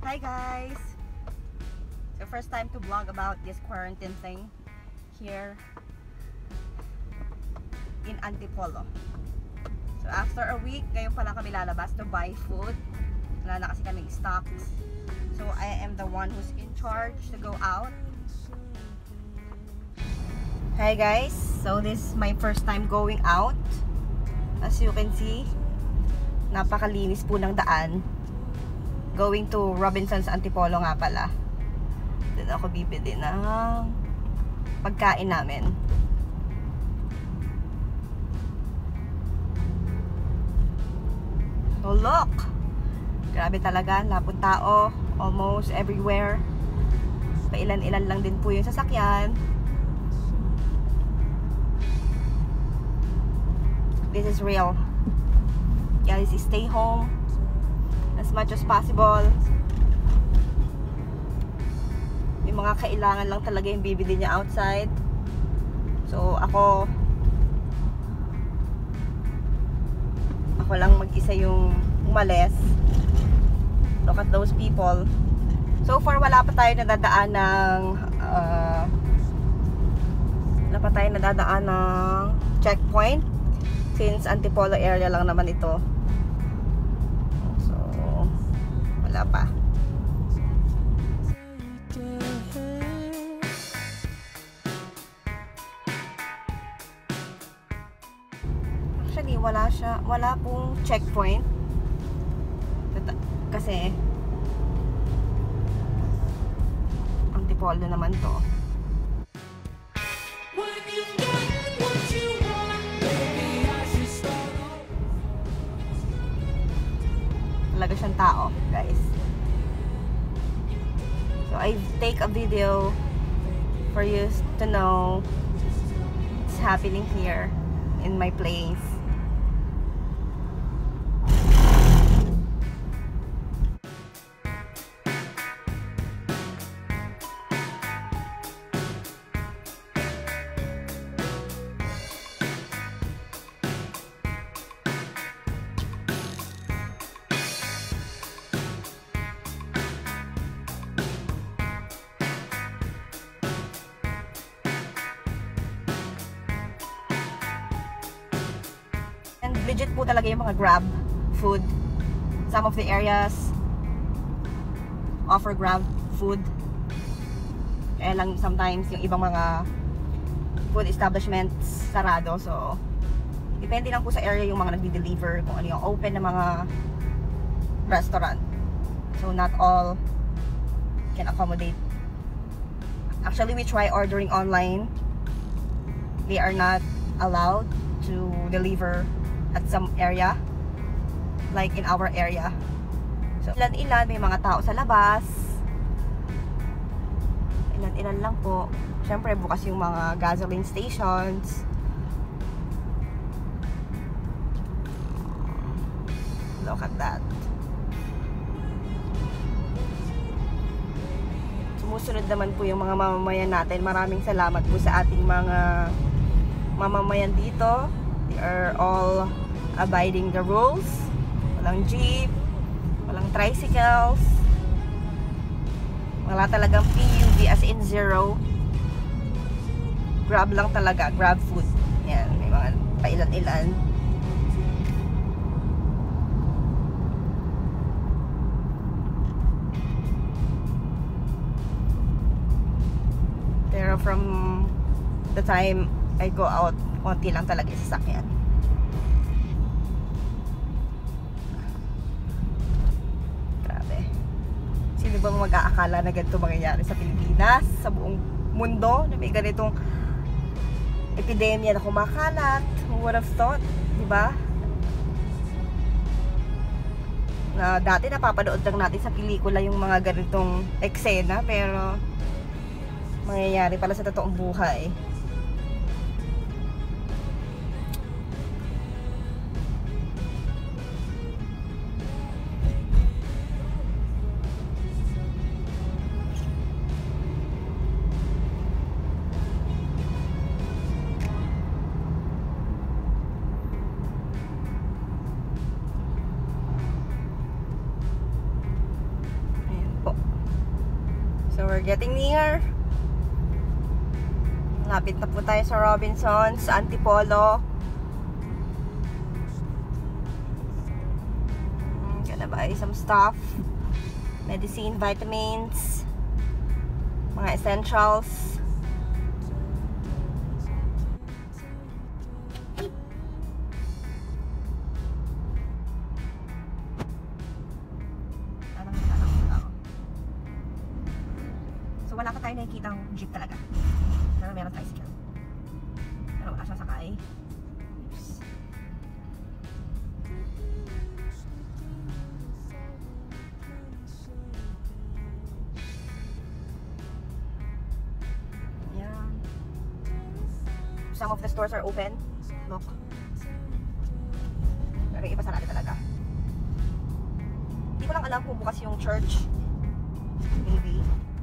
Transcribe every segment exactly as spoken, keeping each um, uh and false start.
Hi guys! So first time to vlog about this quarantine thing here in Antipolo. So after a week, ngayon pa lang kami lalabas to buy food. Wala na kasi kaming stocks. So I am the one who's in charge to go out. Hi guys! So this is my first time going out. As you can see, napakalinis po ng daan. Going to Robinson's Antipolo nga pala. Doon ako bibili ng pagkain namin. So look! Grabe talaga, lapong tao. Almost everywhere. Pailan-ilan lang din po yung sasakyan. This is real. Guys, stay home as much as possible. May mga kailangan lang talaga yung bibili niya outside. So ako ako lang mag-isa yung umalis. Look at those people. So far wala pa tayo nadadaan ng uh, wala pa tayo nadadaan ng checkpoint since Antipolo area lang naman ito. Wala pa. Actually, wala siya, wala pong checkpoint. Kasi Antipolo naman to. Talaga siyang tao, guys. So I take a video for you to know what's happening here in my place. Legit po talaga yung mga Grab food. Some of the areas offer Grab food. Kaya lang sometimes yung ibang mga food establishments sarado. So, depende lang po sa area yung mga nagdi-deliver, kung ano yung open na mga restaurant. So, not all can accommodate. Actually, we try ordering online. They are not allowed to deliver at some area like in our area. So ilan-ilan, may mga tao sa labas, ilan-ilan lang po. Syempre bukas yung mga gasoline stations. Look at that. Sumusunod naman po yung mga mamamayan natin. Maraming salamat po sa ating mga mamamayan dito. They are all abiding the rules. Walang jeep, walang tricycles, wala talagang P U V as in zero. Grab lang talaga, Grab food. Yan, may mga pailan-ilan. Pero from the time I go out, konti lang talaga yung sasakyan. Grabe. Sino bang mag-aakala na ganito mangyayari sa Pilipinas, sa buong mundo, na may ganitong epidemya na kumakalat? Who would have thought, diba? Na dati napapanood lang natin sa pelikula yung mga ganitong eksena, pero mangyayari pala sa totoong buhay. po. So we're getting near. Lapit na po tayo sa Robinsons, sa Antipolo. Gonna buy some stuff. Medicine, vitamins, mga essentials. So wala pa tayo nakikitang jeep talaga. Pero meron tricycle. Pero wala siyang sakay. Oops. Yeah. Some of the stores are open. Look. Pero yung iba sarado talaga. Hindi ko lang alam kung bukas yung church. Maybe.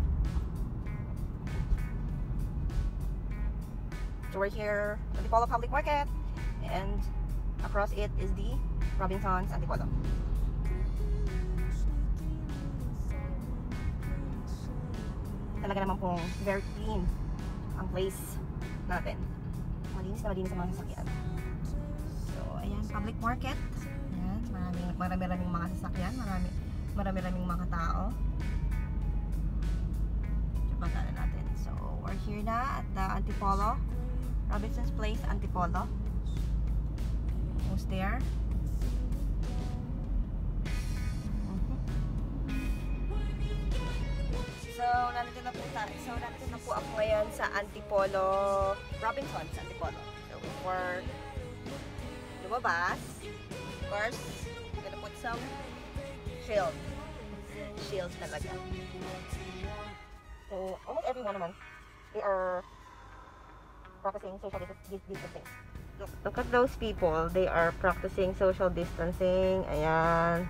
So we're here at Antipolo Public Market, and across it is the Robinsons Antipolo. Talaga naman pong very clean ang place natin. Malinis na malinis ang mga sasakyan. So ayan, public market. Ayan, maraming marami-raming mga sasakyan, marami marami-raming mga tao. Pagdala natin. So we're here na at the Antipolo. Robinson's Place, Antipolo. Almost there. Mm-hmm. So, nandito na po tayo. So, nandito na po ako ngayon sa Antipolo, Robinson's Antipolo. So, before lumabas, of course, I'm gonna put some shield. Shields talaga. So, almost everyone naman, they are practicing social distancing. Look, look at those people. They are practicing social distancing. Ayan.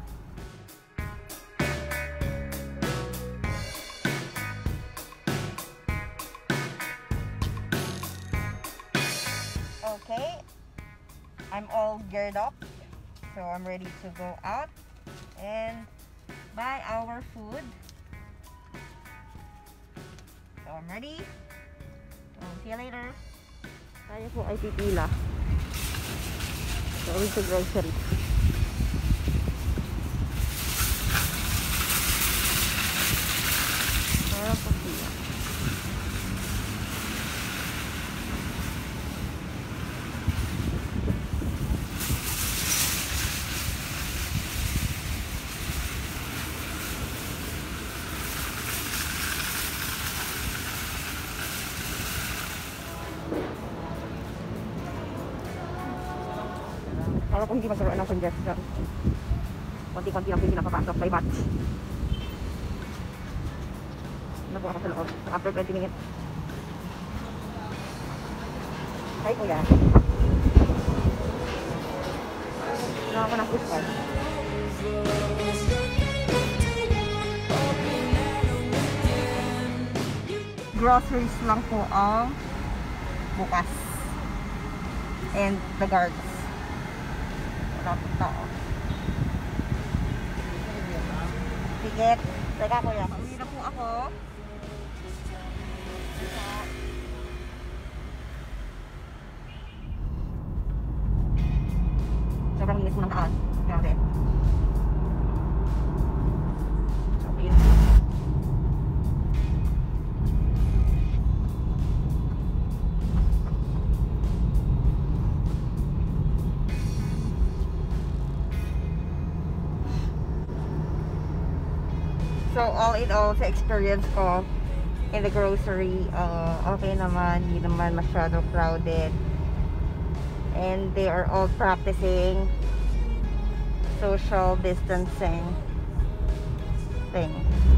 Okay. I'm all geared up. So I'm ready to go out and buy our food. So I'm ready. See you later. Tayo po ay pipila. Going to grocery. Parang po siya. Para kung hindi magkaroon ng congestion. Konti-konti lang hindi napapasok by batch. Ano po ako sa loob? After twenty minutes. Hi kuya. Ano ako ng push card? Groceries lang po ang bukas. And the guards. Tao. Ticket. Teka kuya. Uwi na po ako. Sobrang linis mo ng taan. Grabe. So, yun. So, all in all, sa experience ko in the grocery, uh, okay naman, hindi naman masyado crowded. And they are all practicing social distancing thing.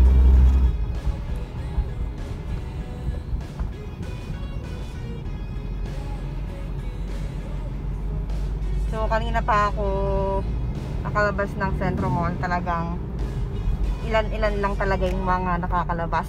So, kanina pa ako nakalabas ng Centro Mall, talagang ilan-ilan lang talaga yung mga nakakalabas.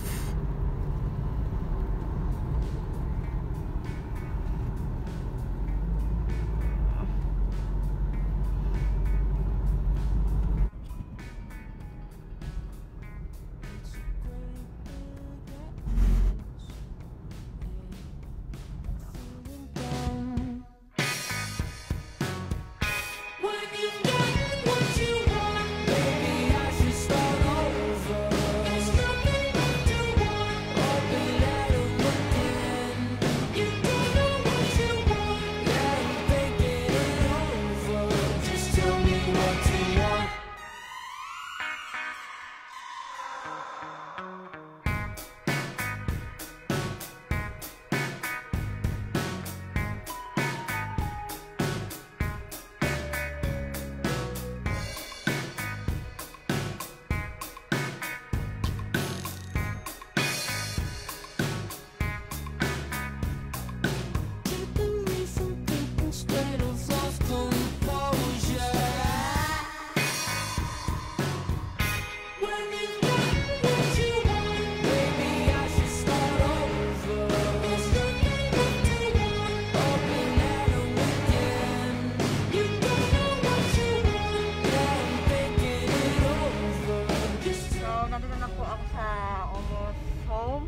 nandito na po ako sa almost home.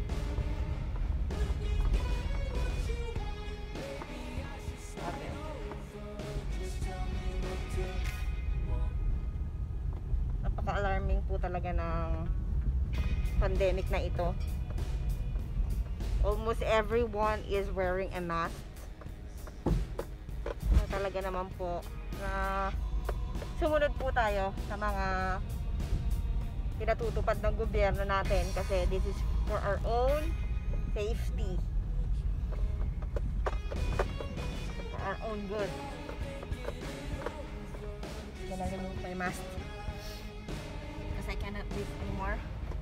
Okay. Napaka-alarming po talaga ng pandemic na ito. Almost everyone is wearing a mask. Na talaga naman po na sumunod po tayo sa mga pinatutupad ng gobyerno natin kasi this is for our own safety, for our own good. Gonna remove my mask because I cannot breathe anymore.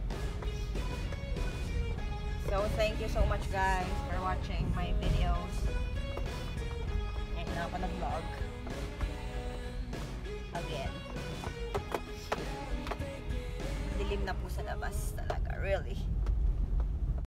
So thank you so much guys for watching my videos. Ngayon na ako nag-vlog again. Dilim na po sa labas talaga, really.